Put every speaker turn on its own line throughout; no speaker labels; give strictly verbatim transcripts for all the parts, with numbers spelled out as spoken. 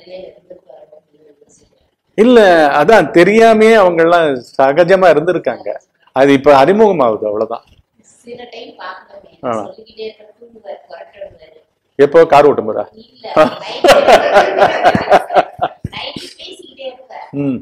இல்ல அதான் தெரியாமே அவங்க எல்லாம் சகஜமா இருந்திருக்காங்க. அது இப்ப அறிமுகமாகுது, அவ்வளவுதான். எப்போ கார் ஓட்டும் போதா? ம்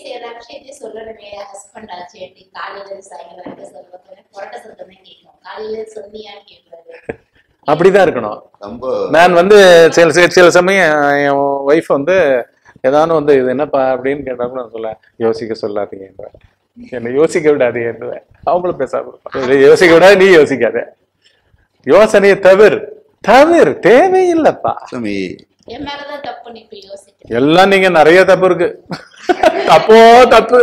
அப்படிதான் இருக்கணும். நான் வந்து சில சில சமயம் என் ஒய்ஃப் வந்து ஏதாவது வந்து இது என்னப்பா அப்படின்னு கேட்டாலும் நான் சொல்ல, யோசிக்க சொல்லாதீங்க, என்ன யோசிக்க விடாதீங்க, அவங்களும் பேசாம யோசிக்க விடாது, நீ யோசிக்காத, யோசனையை தவிர தவிர தேவையில்லைப்பா. எல்லாம் நீங்க நிறைய தப்பு இருக்கு, தப்போ தப்பு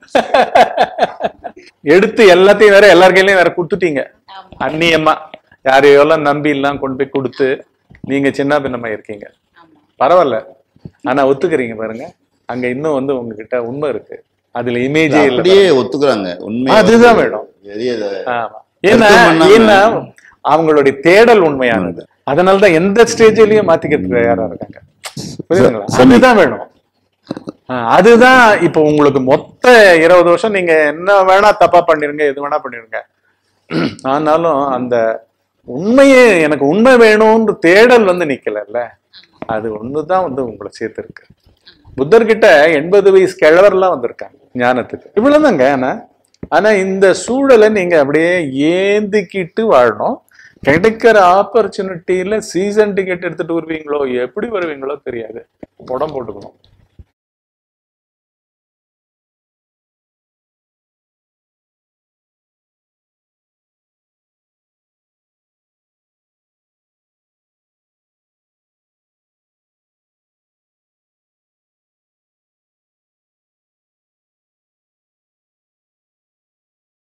எடுத்து எல்லாத்தையும் வேற எல்லார் கையிலயும் வேற கொடுத்துட்டீங்க அந்நியமா. யாரையெல்லாம் நம்பி எல்லாம் கொண்டு போய் கொடுத்து நீங்க சின்ன பின்னமா இருக்கீங்க. பரவாயில்ல, ஆனா ஒத்துக்கிறீங்க பாருங்க, அங்க இன்னும் வந்து உங்ககிட்ட உண்மை இருக்கு, அதுல இமேஜே இல்லையே ஒத்துக்கிறாங்க. உண்மை அதுதான் வேணும். ஏன்னா ஏன்னா அவங்களுடைய தேடல் உண்மையானது. அதனாலதான் எந்த ஸ்டேஜ்லயும் மாத்திக்கிறதுக்கு தயாரா இருக்காங்க. புரியுதுங்களா? அதுதான் வேணும். அதுதான் இப்ப உங்களுக்கு மொத்த இருபது வருஷம் நீங்க என்ன வேணா தப்பா பண்ணிருங்க, எது வேணா பண்ணிருங்க, ஆனாலும் அந்த உண்மையே எனக்கு உண்மை வேணும்னு தேடல் வந்து நிக்கல. அது ஒண்ணுதான் வந்து உங்களை சேர்த்து இருக்கு. புத்தர்கிட்ட எண்பது வயசு கிழவர்லாம் வந்திருக்காங்க ஞானத்துக்கு, இவ்வளவுதாங்க. ஆனா ஆனா இந்த சூழலை நீங்க அப்படியே ஏந்திக்கிட்டு வாழணும். கிடைக்கிற ஆப்பர்ச்சுனிட்டியில சீசன் டிக்கெட் எடுத்துட்டு வருவீங்களோ எப்படி வருவீங்களோ தெரியாது, படம் போட்டுக்கணும்.